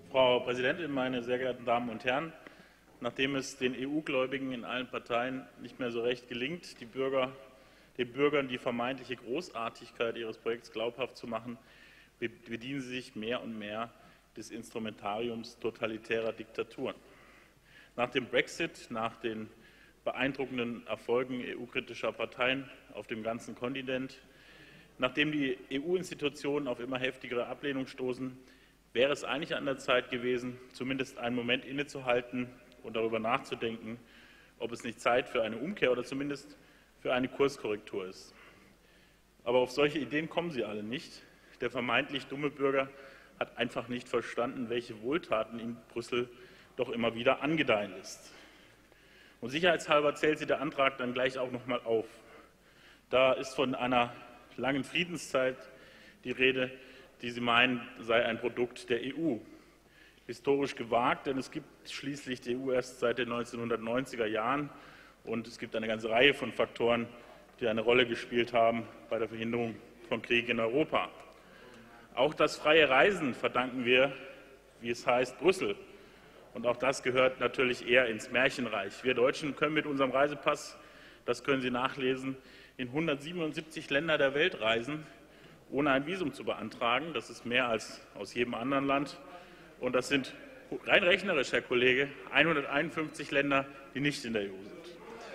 Frau Präsidentin, meine sehr geehrten Damen und Herren! Nachdem es den EU-Gläubigen in allen Parteien nicht mehr so recht gelingt, den Bürgern die vermeintliche Großartigkeit ihres Projekts glaubhaft zu machen, bedienen sie sich mehr und mehr des Instrumentariums totalitärer Diktaturen. Nach dem Brexit, nach den beeindruckenden Erfolgen EU-kritischer Parteien auf dem ganzen Kontinent, nachdem die EU-Institutionen auf immer heftigere Ablehnung stoßen, wäre es eigentlich an der Zeit gewesen, zumindest einen Moment innezuhalten und darüber nachzudenken, ob es nicht Zeit für eine Umkehr oder zumindest für eine Kurskorrektur ist. Aber auf solche Ideen kommen sie alle nicht. Der vermeintlich dumme Bürger hat einfach nicht verstanden, welche Wohltaten in Brüssel doch immer wieder angedeihen ist. Und sicherheitshalber zählt sie der Antrag dann gleich auch noch mal auf. Da ist von einer langen Friedenszeit die Rede, die sie meinen, sei ein Produkt der EU. Historisch gewagt, denn es gibt schließlich die EU erst seit den 1990er Jahren und es gibt eine ganze Reihe von Faktoren, die eine Rolle gespielt haben bei der Verhinderung von Krieg in Europa. Auch das freie Reisen verdanken wir, wie es heißt, Brüssel. Und auch das gehört natürlich eher ins Märchenreich. Wir Deutschen können mit unserem Reisepass, das können Sie nachlesen, in 177 Länder der Welt reisen, ohne ein Visum zu beantragen. Das ist mehr als aus jedem anderen Land. Und das sind rein rechnerisch, Herr Kollege, 151 Länder, die nicht in der EU sind.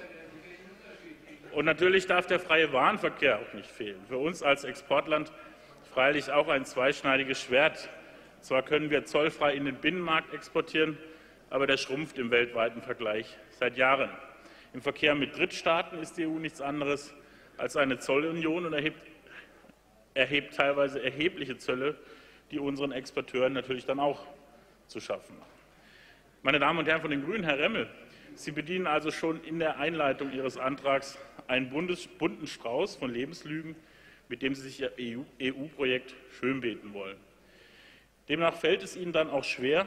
Und natürlich darf der freie Warenverkehr auch nicht fehlen. Für uns als Exportland freilich auch ein zweischneidiges Schwert. Zwar können wir zollfrei in den Binnenmarkt exportieren, aber der schrumpft im weltweiten Vergleich seit Jahren. Im Verkehr mit Drittstaaten ist die EU nichts anderes als eine Zollunion und erhebt teilweise erhebliche Zölle, die unseren Exporteuren natürlich dann auch zu schaffen machen. Meine Damen und Herren von den Grünen, Herr Remmel, Sie bedienen also schon in der Einleitung Ihres Antrags einen bunten Strauß von Lebenslügen, mit dem Sie sich Ihr EU-Projekt schönbeten wollen. Demnach fällt es dann auch schwer,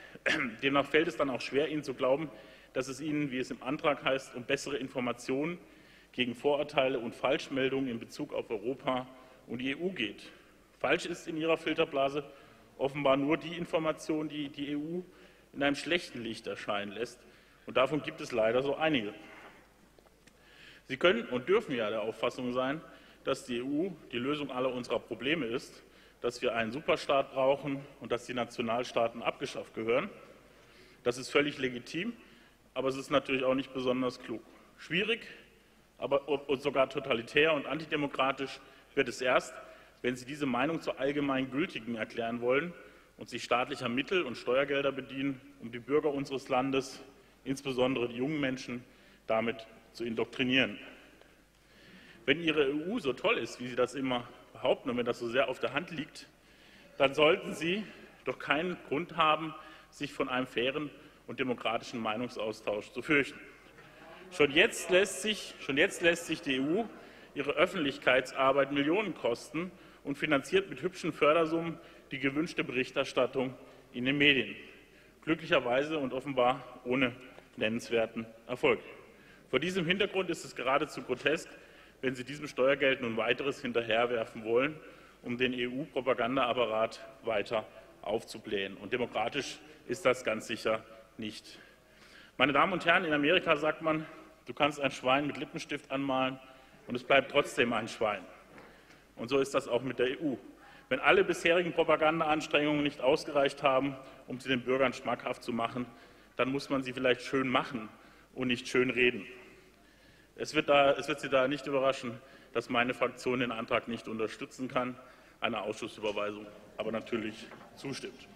Ihnen zu glauben, dass es Ihnen, wie es im Antrag heißt, um bessere Informationen gegen Vorurteile und Falschmeldungen in Bezug auf Europa und die EU geht. Falsch ist in Ihrer Filterblase offenbar nur die Information, die die EU in einem schlechten Licht erscheinen lässt. Und davon gibt es leider so einige. Sie können und dürfen ja der Auffassung sein, dass die EU die Lösung aller unserer Probleme ist, dass wir einen Superstaat brauchen und dass die Nationalstaaten abgeschafft gehören. Das ist völlig legitim, aber es ist natürlich auch nicht besonders klug. Schwierig, aber sogar totalitär und antidemokratisch wird es erst, wenn Sie diese Meinung zur allgemein gültigen erklären wollen und sich staatlicher Mittel und Steuergelder bedienen, um die Bürger unseres Landes, insbesondere die jungen Menschen, damit zu indoktrinieren. Wenn Ihre EU so toll ist, wie Sie das immer behaupten und wenn das so sehr auf der Hand liegt, dann sollten Sie doch keinen Grund haben, sich von einem fairen und demokratischen Meinungsaustausch zu fürchten. Schon jetzt lässt sich die EU ihre Öffentlichkeitsarbeit Millionen kosten und finanziert mit hübschen Fördersummen die gewünschte Berichterstattung in den Medien. Glücklicherweise und offenbar ohne nennenswerten Erfolg. Vor diesem Hintergrund ist es geradezu grotesk, wenn Sie diesem Steuergeld nun weiteres hinterherwerfen wollen, um den EU-Propagandaapparat weiter aufzublähen. Und demokratisch ist das ganz sicher nicht. Meine Damen und Herren, in Amerika sagt man, du kannst ein Schwein mit Lippenstift anmalen und es bleibt trotzdem ein Schwein. Und so ist das auch mit der EU. Wenn alle bisherigen Propagandaanstrengungen nicht ausgereicht haben, um sie den Bürgern schmackhaft zu machen, dann muss man sie vielleicht schön machen und nicht schön reden. Es wird Sie da nicht überraschen, dass meine Fraktion den Antrag nicht unterstützen kann, einer Ausschussüberweisung aber natürlich zustimmt.